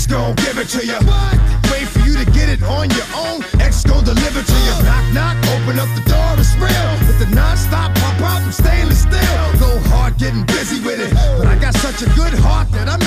X gon' give it to you. Wait for you to get it on your own. X gon' deliver to you. Knock, knock, open up the door, it's real. With the non-stop pop out from stainless steel. Go hard, getting busy with it. But I got such a good heart that I'm